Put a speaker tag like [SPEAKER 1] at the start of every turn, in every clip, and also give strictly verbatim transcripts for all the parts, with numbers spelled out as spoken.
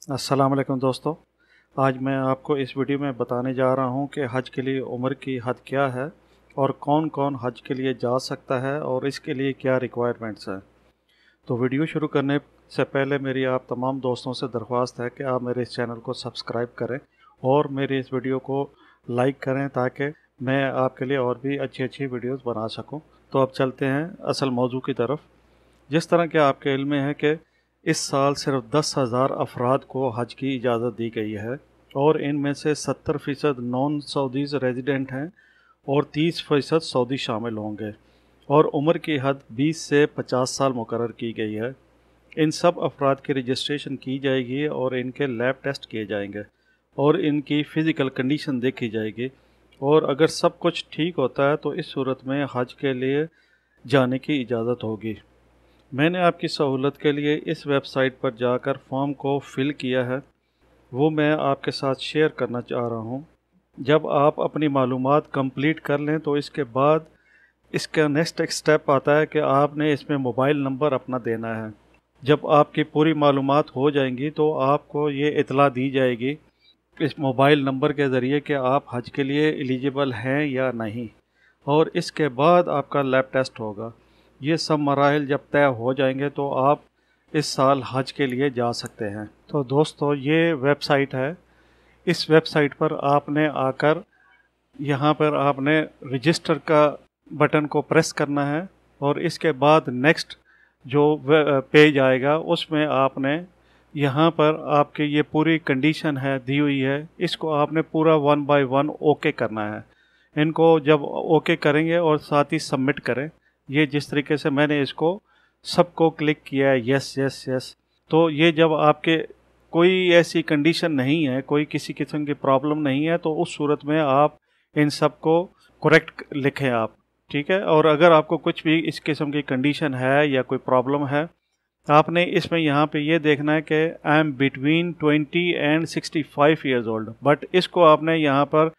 [SPEAKER 1] अस्सलाम वालेकुम दोस्तों। आज मैं आपको इस वीडियो में बताने जा रहा हूं कि हज के लिए उम्र की हद क्या है और कौन कौन हज के लिए जा सकता है और इसके लिए क्या रिक्वायरमेंट्स हैं। तो वीडियो शुरू करने से पहले मेरी आप तमाम दोस्तों से दरख्वास्त है कि आप मेरे इस चैनल को सब्सक्राइब करें और मेरे इस वीडियो को लाइक करें ताकि मैं आपके लिए और भी अच्छी अच्छी वीडियोस बना सकूं। तो अब चलते हैं असल मौजू की तरफ। जिस तरह के आपके इल्म में है कि इस साल सिर्फ दस हज़ार अफराद को हज की इजाज़त दी गई है और इनमें से सत्तर फ़ीसद नॉन सऊदीज़ रेजिडेंट हैं और तीस फ़ीसद सऊदी शामिल होंगे और उम्र की हद बीस से पचास साल मुकर्रर की गई है। इन सब अफराद की रजिस्ट्रेशन की जाएगी और इनके लैब टेस्ट किए जाएंगे और इनकी फ़िज़िकल कंडीशन देखी जाएगी और अगर सब कुछ ठीक होता है तो इस सूरत में हज के लिए जाने की इजाज़त होगी। मैंने आपकी सहूलत के लिए इस वेबसाइट पर जाकर फॉर्म को फिल किया है, वो मैं आपके साथ शेयर करना चाह रहा हूँ। जब आप अपनी मालूमात कंप्लीट कर लें तो इसके बाद इसका नेक्स्ट स्टेप आता है कि आपने इसमें मोबाइल नंबर अपना देना है। जब आपकी पूरी मालूमात हो जाएंगी तो आपको ये इतला दी जाएगी इस मोबाइल नंबर के ज़रिए कि आप हज के लिए एलिजिबल हैं या नहीं, और इसके बाद आपका लैब टेस्ट होगा। ये सब मराहिल जब तय हो जाएंगे तो आप इस साल हज के लिए जा सकते हैं। तो दोस्तों, ये वेबसाइट है। इस वेबसाइट पर आपने आकर यहाँ पर आपने रजिस्टर का बटन को प्रेस करना है और इसके बाद नेक्स्ट जो पेज आएगा उसमें आपने यहाँ पर आपके ये पूरी कंडीशन है दी हुई है, इसको आपने पूरा वन बाय वन ओके करना है। इनको जब ओके करेंगे और साथ ही सबमिट करें, ये जिस तरीके से मैंने इसको सबको क्लिक किया है यस यस यस, तो ये जब आपके कोई ऐसी कंडीशन नहीं है, कोई किसी किस्म की प्रॉब्लम नहीं है, तो उस सूरत में आप इन सब को करेक्ट लिखें आप, ठीक है। और अगर आपको कुछ भी इस किस्म की कंडीशन है या कोई प्रॉब्लम है, आपने इसमें यहाँ पे ये देखना है कि I am between twenty and sixty five years old, but इसको आपने यहाँ पर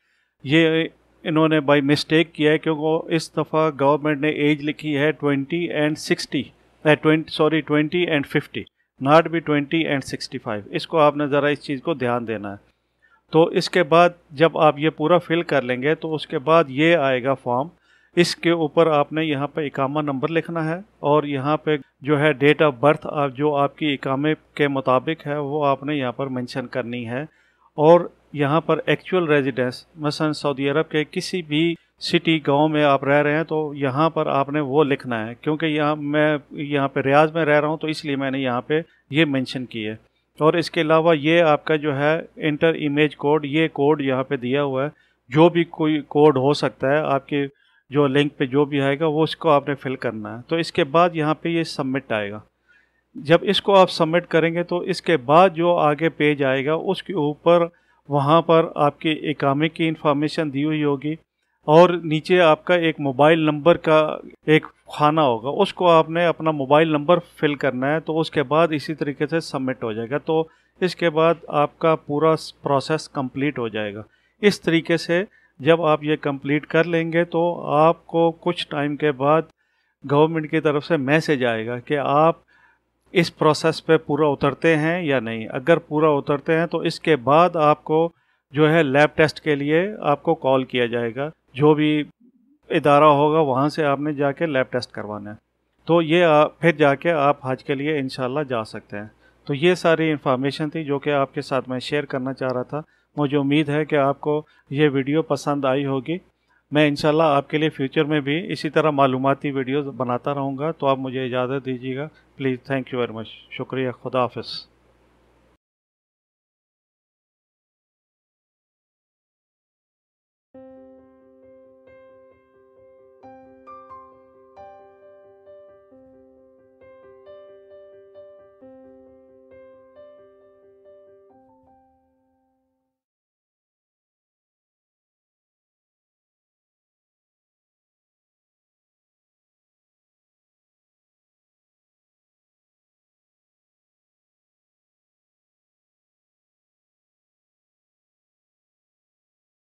[SPEAKER 1] ये इन्होंने बाय मिस्टेक किया है क्योंकि इस दफ़ा गवर्नमेंट ने एज लिखी है twenty and sixty, twenty sorry twenty and fifty, not भी ट्वेंटी एंड सिक्सटी फाइव। इसको आपने ज़रा इस चीज़ को ध्यान देना है। तो इसके बाद जब आप ये पूरा फिल कर लेंगे तो उसके बाद ये आएगा फॉर्म। इसके ऊपर आपने यहाँ पे इकामा नंबर लिखना है और यहाँ पे जो है डेट ऑफ बर्थ आप जो आपकी इकामे के मुताबिक है वो आपने यहाँ पर मेंशन करनी है। और यहाँ पर एक्चुअल रेजिडेंस मसलन सऊदी अरब के किसी भी सिटी गांव में आप रह रहे हैं तो यहाँ पर आपने वो लिखना है, क्योंकि यहाँ मैं यहाँ पे रियाज में रह रहा हूँ तो इसलिए मैंने यहाँ पे ये मेंशन की है। और इसके अलावा ये आपका जो है इंटर इमेज कोड, ये कोड यहाँ पे दिया हुआ है। जो भी कोई कोड हो सकता है आपके जो लिंक पे जो भी आएगा वो उसको आपने फिल करना है। तो इसके बाद यहाँ पे ये सबमिट आएगा। जब इसको आप सबमिट करेंगे तो इसके बाद जो आगे पेज आएगा उसके ऊपर वहाँ पर आपके इकामे की इंफॉर्मेशन दी हुई होगी और नीचे आपका एक मोबाइल नंबर का एक खाना होगा, उसको आपने अपना मोबाइल नंबर फिल करना है। तो उसके बाद इसी तरीके से सबमिट हो जाएगा। तो इसके बाद आपका पूरा प्रोसेस कंप्लीट हो जाएगा। इस तरीके से जब आप ये कंप्लीट कर लेंगे तो आपको कुछ टाइम के बाद गवर्नमेंट की तरफ से मैसेज आएगा कि आप इस प्रोसेस पे पूरा उतरते हैं या नहीं। अगर पूरा उतरते हैं तो इसके बाद आपको जो है लैब टेस्ट के लिए आपको कॉल किया जाएगा। जो भी इदारा होगा वहाँ से आपने जाके लैब टेस्ट करवाना है, तो ये आ, फिर जाके आप हज के लिए इंशाल्लाह जा सकते हैं। तो ये सारी इन्फॉर्मेशन थी जो कि आपके साथ मैं शेयर करना चाह रहा था। मुझे उम्मीद है कि आपको ये वीडियो पसंद आई होगी। मैं इंशाल्लाह आपके लिए फ्यूचर में भी इसी तरह मालूमाती वीडियोस बनाता रहूँगा। तो आप मुझे इजाज़त दीजिएगा please. Thank you very much. शुक्रिया। खुदा हाफ़िज़।